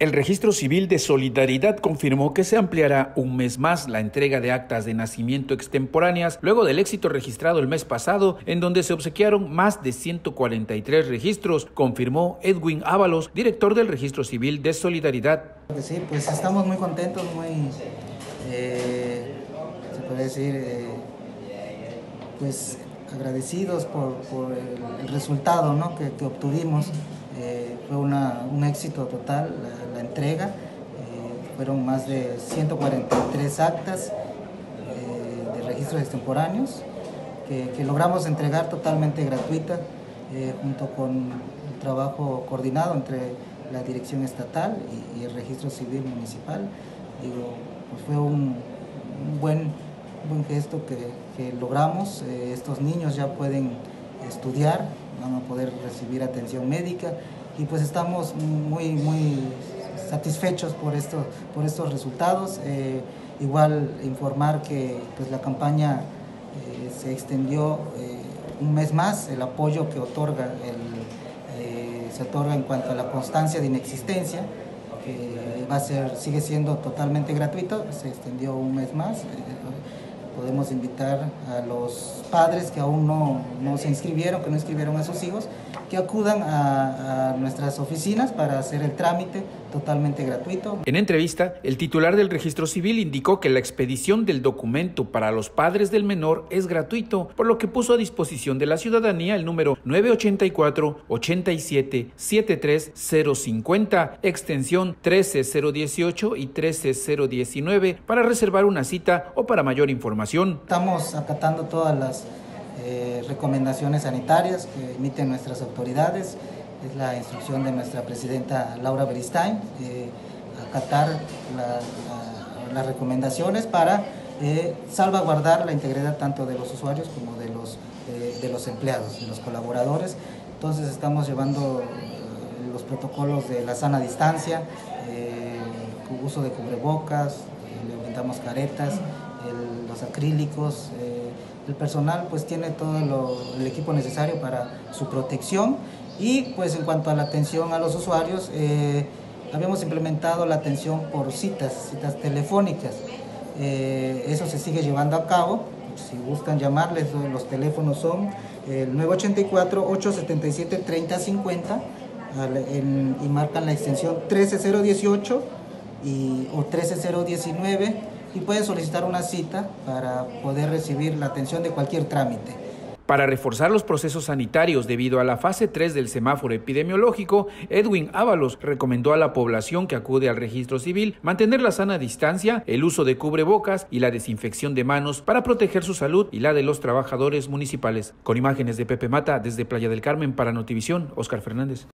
El Registro Civil de Solidaridad confirmó que se ampliará un mes más la entrega de actas de nacimiento extemporáneas luego del éxito registrado el mes pasado, en donde se obsequiaron más de 143 registros, confirmó Edwin Ábalos, director del Registro Civil de Solidaridad. Sí, pues estamos muy contentos, muy, se puede decir, pues agradecidos por el resultado, ¿no?, que obtuvimos. Fue un éxito total la entrega, fueron más de 143 actas de registros extemporáneos que logramos entregar totalmente gratuita, junto con un trabajo coordinado entre la Dirección Estatal y el Registro Civil Municipal. Pues fue un buen gesto que logramos. Estos niños ya pueden estudiar, van a poder recibir atención médica y pues estamos muy satisfechos por estos resultados. Igual informar que pues la campaña se extendió un mes más. El apoyo que otorga se otorga en cuanto a la constancia de inexistencia, que sigue siendo totalmente gratuito, se extendió un mes más. Podemos invitar a los padres que aún no se inscribieron, que no inscribieron a sus hijos, que acudan a nuestras oficinas para hacer el trámite totalmente gratuito. En entrevista, el titular del Registro Civil indicó que la expedición del documento para los padres del menor es gratuito, por lo que puso a disposición de la ciudadanía el número 984-87-73050, extensión 13018 y 13019, para reservar una cita o para mayor información. Estamos acatando todas las recomendaciones sanitarias que emiten nuestras autoridades. Es la instrucción de nuestra presidenta Laura Beristain, acatar las recomendaciones para salvaguardar la integridad tanto de los usuarios como de los empleados, de los colaboradores. Entonces estamos llevando los protocolos de la sana distancia, uso de cubrebocas, le brindamos caretas, los acrílicos. El personal pues tiene todo el equipo necesario para su protección. Y pues en cuanto a la atención a los usuarios, habíamos implementado la atención por citas telefónicas. Eso se sigue llevando a cabo. Si buscan llamarles, los teléfonos son el 984-877-3050 y marcan la extensión 13018 o 13019 y pueden solicitar una cita para poder recibir la atención de cualquier trámite. Para reforzar los procesos sanitarios debido a la fase 3 del semáforo epidemiológico, Edwin Ábalos recomendó a la población que acude al Registro Civil mantener la sana distancia, el uso de cubrebocas y la desinfección de manos para proteger su salud y la de los trabajadores municipales. Con imágenes de Pepe Mata desde Playa del Carmen para Notivisión, Óscar Fernández.